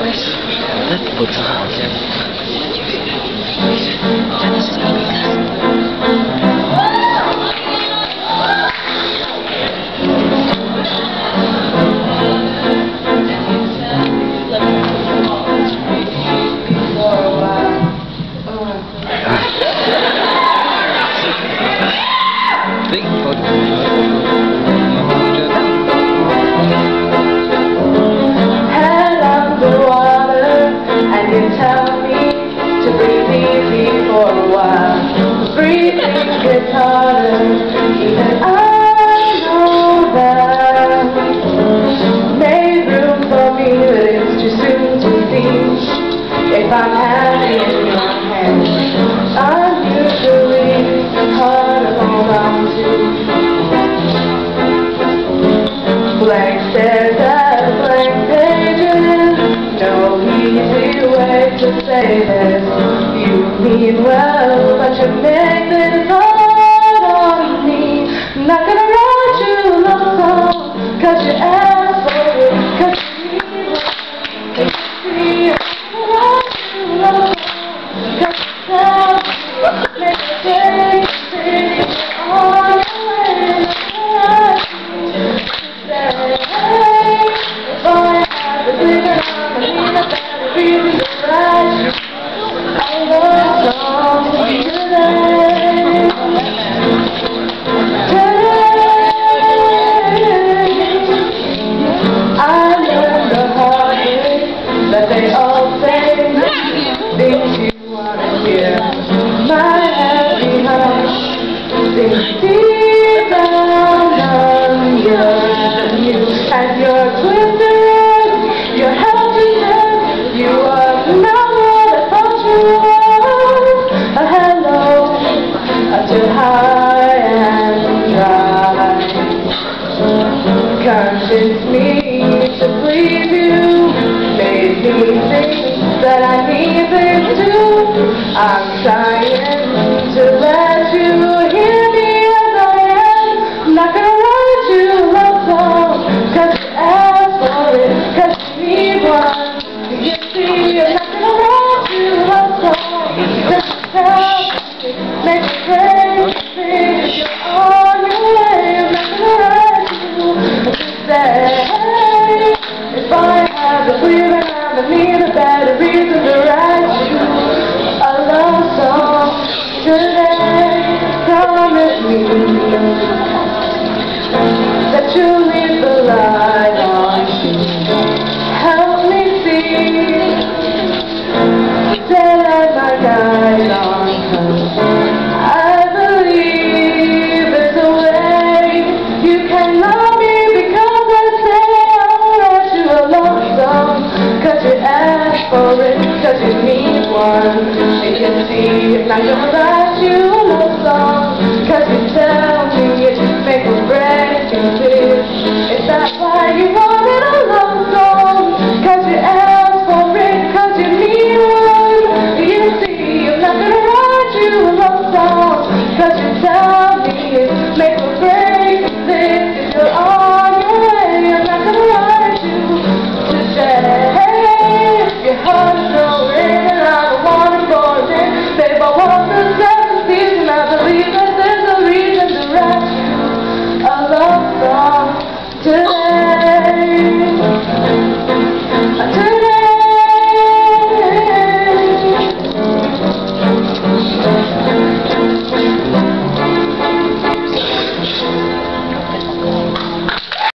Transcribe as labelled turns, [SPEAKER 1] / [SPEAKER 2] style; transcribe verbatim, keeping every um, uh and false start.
[SPEAKER 1] 那不知好像真的是一个。
[SPEAKER 2] Head underwater, and you tell me to breathe easy for a while. Breathing gets harder, even I know that. Make room for me, but it's too soon to see if I'm happy in your hands. I'm usually hard to hold on to. Blank stares at blank pages, no easy way to say this. You mean well, but you make this hard on me. I'm not gonna write you a love song, cause you asked for it, cause you need it. And you see, I'm gonna write you a love song, cause you tell me, make a day, sing on your way. If I had the freedom, I need a better reason to write I love songs today. I learned the hard way that they all say things you want to hear. My happy heart sings deep down under. And you're twisted, you're helpless, you are not what I thought you were. A hello to high and dry. Convince me to please you, made me think that I need this too. I'm trying to let you hear me as I am. I'm not gonna write you a love song, cause you asked for it, cause you need one. You see, I'm not gonna write you a love song, cause you tell me, make me crazy, if you're on your way. I'm not gonna write you to say, hey, if I had the freedom, I would need a better reason to write you a love song today. Promise me that you'll leave the light on. Help me see daylight my guide on. I believe there's a way you can love me, because I say I'll write you a love song, cause you asked for it, cause you need one. And you see, I'm not gonna write you a love song.